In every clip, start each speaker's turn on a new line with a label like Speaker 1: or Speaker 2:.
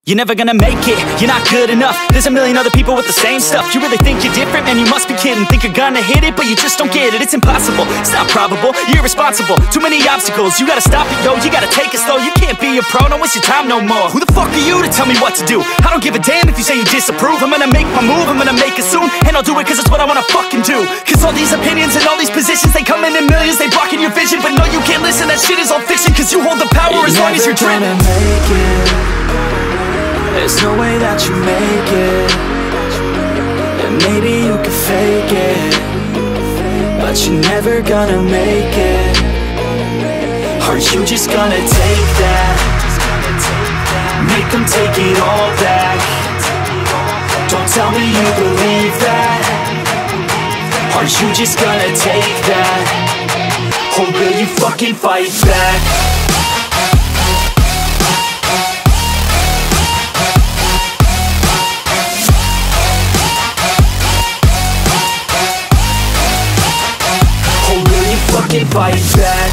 Speaker 1: You're never gonna make it, you're not good enough. There's a million other people with the same stuff. You really think you're different? Man, you must be kidding. Think you're gonna hit it, but you just don't get it. It's impossible, it's not probable, you're irresponsible. Too many obstacles, you gotta stop it, yo. You gotta take it slow, you can't be a pro. Don't waste your time no more. Who the fuck are you to tell me what to do? I don't give a damn if you say you disapprove. I'm gonna make my move, I'm gonna make it soon. And I'll do it cause it's what I wanna fucking do. Cause all these opinions and all these positions, they come in millions, they blocking your vision. But no, you can't listen, that shit is all fiction. Cause you hold the power as long as you're driven.
Speaker 2: There's no way that you make it. And maybe you can fake it, but you're never gonna make it. Are you just gonna take that? Make them take it all back. Don't tell me you believe that. Are you just gonna take that? Or will you fucking fight back? Fucking fight back.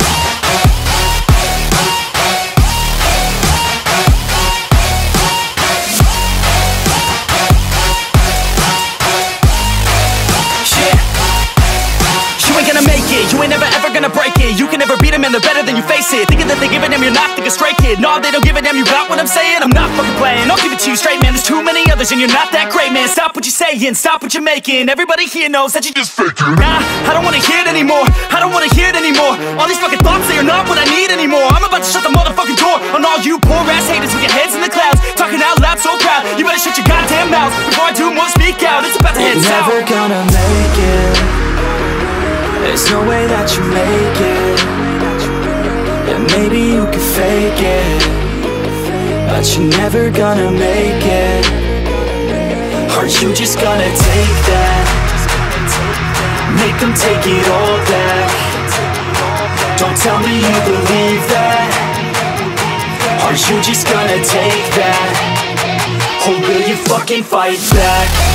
Speaker 2: You ain't gonna make it, you ain't never ever gonna break it. You can never beat them and they're better than you face it. Thinking that they give a damn, you're not, think a straight kid. No, they don't give a damn, you got what I'm saying? I'm not fucking playing, I'll give it to you straight, man. There's too many others and you're not that great, man. Stop what you're saying, stop what you're making. Everybody here knows that you just faking. Nah, I don't wanna hear it anymore, I don't wanna hear it anymore. All these fucking thoughts, they are not what I need anymore. I'm about to shut the motherfucking door on all you poor ass haters with your heads in the clouds, talking out loud so proud. You better shut your goddamn mouth before I do more speak out. It's about to head south. You're never gonna make it. There's no way that you make it. And maybe you can fake it, but you're never gonna make it. Are you just gonna take that? Make them take it all back. Don't tell me you believe that. Are you just gonna take that? Or will you fucking fight back?